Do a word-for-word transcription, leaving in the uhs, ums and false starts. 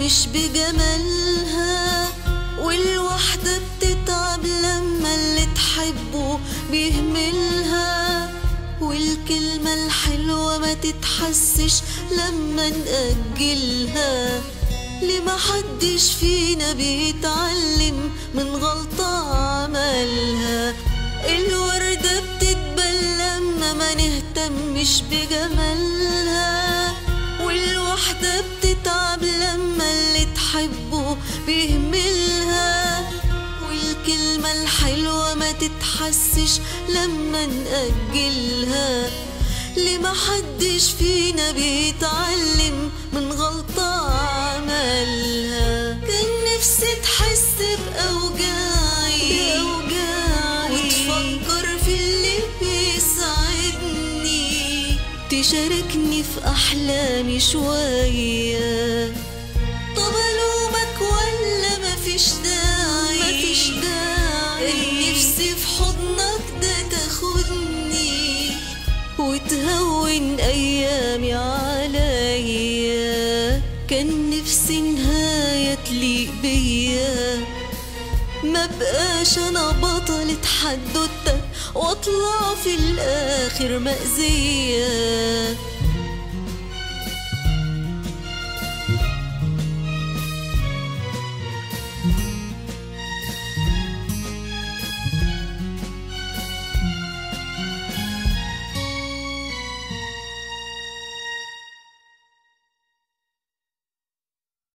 مش بجمالها، والوحدة بتتعب لما اللي تحبه بيهملها، والكلمة الحلوة ما تتحسش لما نأجلها. ليه محدش فينا بيتعلم من غلطة عملها؟ الوردة بتدبل لما ما نهتمش بجمالها، والوحدة بتتعب لما اللي تحبه بيهملها، والكلمة الحلوة ما تتحسش لما نأجلها. ليه محدش فينا بيتعلم من غلطة عملها؟ كان نفسي تحس بأوجاعي وتفكر في اللي بيسعدني، تشاركني في أحلامي شوية. طب ألومك ولا مفيش داعي؟ مفيش داعي. كان نفسي في حضنك ده تاخدني وتهون أيامي عليا، كان نفسي نهاية تليق بيا، ما بقاش أنا بطلة حدوتة واطلع في الآخر مأذية.